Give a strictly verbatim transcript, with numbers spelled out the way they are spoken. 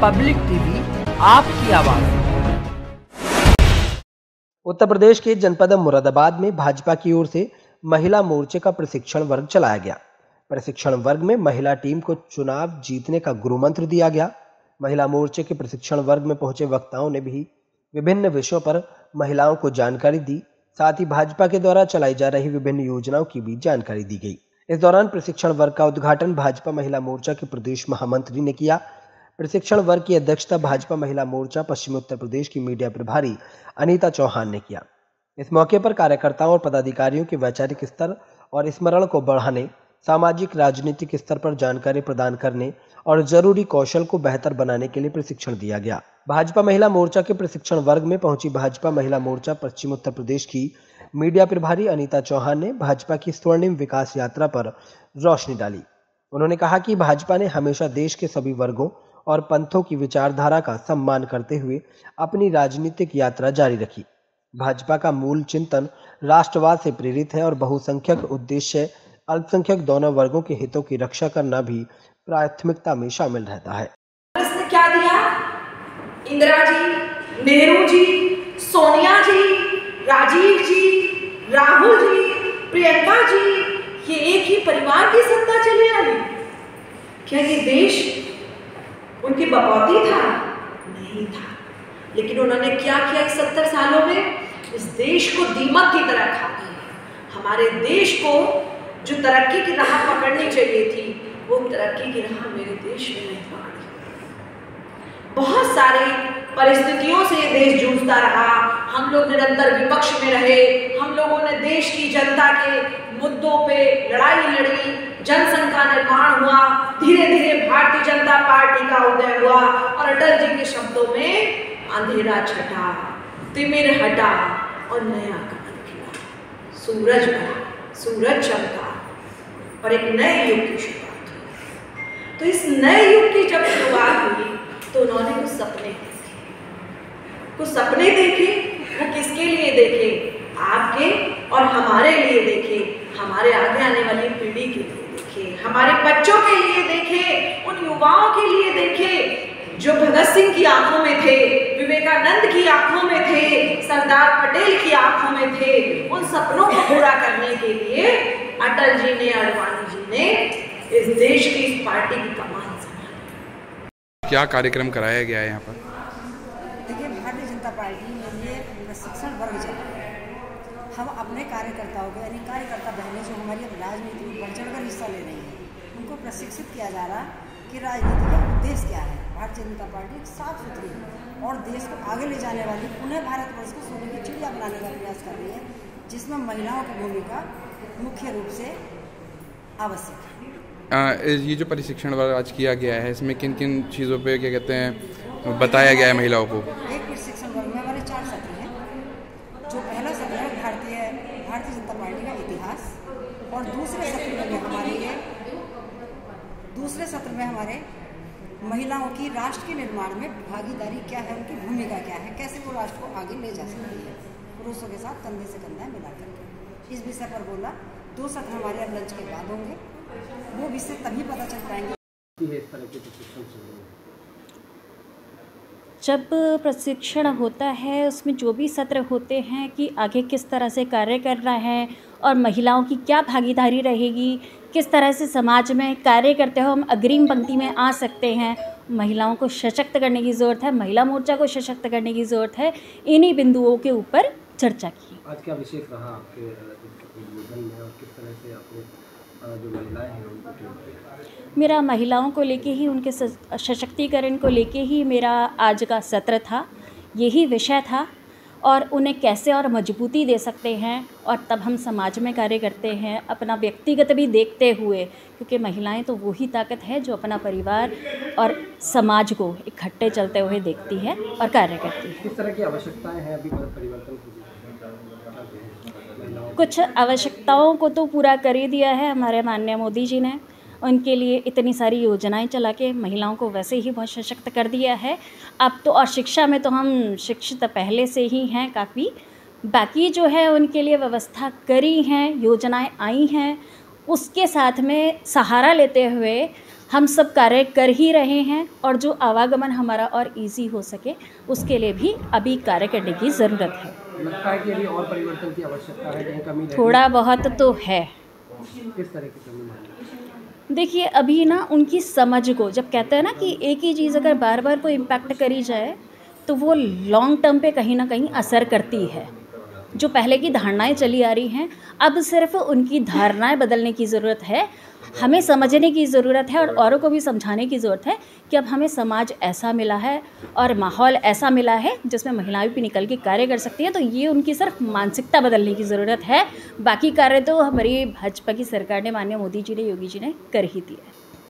Public TV, आपकी आवाज। उत्तर प्रदेश के जनपद मुरादाबाद में भाजपा की ओर से महिला मोर्चे का प्रशिक्षण वर्ग चलाया गया। प्रशिक्षण वर्ग में महिला टीम को चुनाव जीतने का गुरु मंत्र दिया गया। महिला मोर्चे के प्रशिक्षण वर्ग में पहुंचे वक्ताओं ने भी विभिन्न विषयों पर महिलाओं को जानकारी दी। साथ ही भाजपा के द्वारा चलाई जा रही विभिन्न योजनाओं की भी जानकारी दी गई। इस दौरान प्रशिक्षण वर्ग का उद्घाटन भाजपा महिला मोर्चा के प्रदेश महामंत्री ने किया। प्रशिक्षण वर्ग की अध्यक्षता भाजपा महिला मोर्चा पश्चिमी उत्तर प्रदेश की मीडिया प्रभारी अनीता चौहान ने किया। इस मौके पर कार्यकर्ताओं और पदाधिकारियों के वैचारिक स्तर और स्मरण को बढ़ाने, सामाजिक राजनीतिक स्तर पर जानकारी प्रदान करने और जरूरी कौशल को बेहतर बनाने के लिए प्रशिक्षण दिया गया। भाजपा महिला मोर्चा के प्रशिक्षण वर्ग में पहुंची भाजपा महिला मोर्चा पश्चिम उत्तर प्रदेश की मीडिया प्रभारी अनीता चौहान ने भाजपा की स्वर्णिम विकास यात्रा पर रोशनी डाली। उन्होंने कहा कि भाजपा ने हमेशा देश के सभी वर्गों और पंथों की विचारधारा का सम्मान करते हुए अपनी राजनीतिक यात्रा जारी रखी। भाजपा का मूल चिंतन राष्ट्रवाद से प्रेरित है और बहुसंख्यक उद्देश्य अल्पसंख्यक दोनों वर्गों के हितों की रक्षा करना भी प्राथमिकता में शामिल रहता है। इसने क्या दिया? इंदिरा जी, नेहरू जी, सोनिया जी, राजीव जी, राहुल जी, प्रियंका जी, ये एक ही परिवार की सत्ता चली आई। क्या ये देश उनकी बकौती था? नहीं था। लेकिन उन्होंने क्या किया इस सत्तर सालों में? इस देश को दीमक की तरह खा गए। हमारे देश को जो तरक्की की राह पकड़नी चाहिए थी, वो तरक्की की राह मेरे देश में नहीं पकड़ी। बहुत सारी परिस्थितियों से देश जूझता रहा। हम लोग निरंतर विपक्ष में रहे। हम लोगों ने देश की जनता के मुद्दों पे लड़ाई लड़ी, जनसंघ का निर्माण हुआ, धीरे धीरे भारतीय जनता पार्टी का उदय हुआ और अटल जी के शब्दों में अंधेरा छटा, तिमिर हटा और नया कमल खिला, सूरज बना, सूरज चमका और एक नए युग की शुरुआत हुई। तो इस नए युग की जब शुरुआत हुई तो उन्होंने कुछ सपने देखे। कुछ सपने देखे। वो किसके लिए देखे? आपके और हमारे लिए देखे, हमारे आगे आने वाली पीढ़ी के लिए देखे, हमारे बच्चों के लिए देखे, उन युवाओं के लिए देखे जो भगत सिंह की आंखों में थे, विवेकानंद की आंखों में थे, सरदार पटेल की आंखों में थे। उन सपनों को पूरा करने के लिए अटल जी ने, आडवाणी जी ने इस देश की इस पार्टी की कमान संभाली। क्या कार्यक्रम कराया गया है यहाँ पर? देखिए, भारतीय जनता पार्टी में ये प्रशिक्षण वर्ग चला। हम अपने कार्यकर्ताओं को, यानी कार्यकर्ता बहनें जो हमारी अब राजनीति में बढ़ चढ़कर हिस्सा ले रही हैं, उनको प्रशिक्षित किया जा रहा कि राजनीति का उद्देश्य क्या है। भारतीय जनता पार्टी एक साफ सुथरी और देश को आगे ले जाने वाली, पुनः भारतवर्ष को सोने की चिड़िया बनाने का प्रयास कर रही है, जिसमें महिलाओं की भूमिका मुख्य रूप से आवश्यक है। ये जो प्रशिक्षण वर्ग आज किया गया है, इसमें किन किन चीज़ों पे क्या कहते हैं बताया गया है महिलाओं को? एक प्रशिक्षण वर्ग में हमारे चार सत्र हैं। जो पहला सत्र है भारतीय भारतीय जनता पार्टी का इतिहास, और दूसरे सत्र में हमारे ये दूसरे सत्र में हमारे महिलाओं की राष्ट्र के निर्माण में भागीदारी क्या है, उनकी भूमिका क्या है, कैसे वो राष्ट्र को आगे ले जा सकती है पुरुषों के साथ कंधे से कंधा मिला करके। इस विषय पर बोला। दो सत्र हमारे अब लंच के बाद होंगे। वो विषय तभी पता चल पाएंगे। जब प्रशिक्षण होता है, उसमें जो भी सत्र होते हैं कि आगे किस तरह से कार्य करना है और महिलाओं की क्या भागीदारी रहेगी, किस तरह से समाज में कार्य करते हो हम अग्रिम पंक्ति में आ सकते हैं, महिलाओं को सशक्त करने की ज़रूरत है, महिला मोर्चा को सशक्त करने की ज़रूरत है। इन्हीं बिंदुओं के ऊपर चर्चा की। आज क्या विशेष रहा आपके उद्बोधन में और किस तरह से आपने जो महिलाएं हैं उनको ट्रेन किया? मेरा महिलाओं को लेके ही, उनके सशक्तिकरण को लेके ही मेरा आज का सत्र था। यही विषय था और उन्हें कैसे और मजबूती दे सकते हैं और तब हम समाज में कार्य करते हैं, अपना व्यक्तिगत भी देखते हुए, क्योंकि महिलाएं तो वही ताकत है जो अपना परिवार और समाज को इकट्ठे चलते हुए देखती है और कार्य करती है। किस तरह की आवश्यकताएं हैं अभी परिवर्तन की? कुछ आवश्यकताओं को तो पूरा कर ही दिया है हमारे माननीय मोदी जी ने। उनके लिए इतनी सारी योजनाएं चला के महिलाओं को वैसे ही बहुत सशक्त कर दिया है। अब तो और शिक्षा में तो हम शिक्षित पहले से ही हैं काफ़ी। बाकी जो है उनके लिए व्यवस्था करी हैं, योजनाएं आई हैं, उसके साथ में सहारा लेते हुए हम सब कार्य कर ही रहे हैं और जो आवागमन हमारा और इजी हो सके उसके लिए भी अभी कार्य करने की ज़रूरत है। लगता है कि अभी और परिवर्तन की आवश्यकता है, कहीं कमी रह थोड़ा बहुत तो है। गई? किस तरह की कमी है? देखिए अभी ना उनकी समझ को, जब कहते हैं ना कि एक ही चीज़ अगर बार बार को इम्पैक्ट करी जाए तो वो लॉन्ग टर्म पे कहीं ना कहीं असर करती है। जो पहले की धारणाएं चली आ रही हैं, अब सिर्फ उनकी धारणाएं बदलने की ज़रूरत है, हमें समझने की ज़रूरत है और औरों को भी समझाने की ज़रूरत है कि अब हमें समाज ऐसा मिला है और माहौल ऐसा मिला है जिसमें महिलाएं भी निकल के कार्य कर सकती हैं। तो ये उनकी सिर्फ मानसिकता बदलने की ज़रूरत है, बाकी कार्य तो हमारी भाजपा की सरकार ने, माननीय मोदी जी ने, योगी जी ने कर ही दिया है।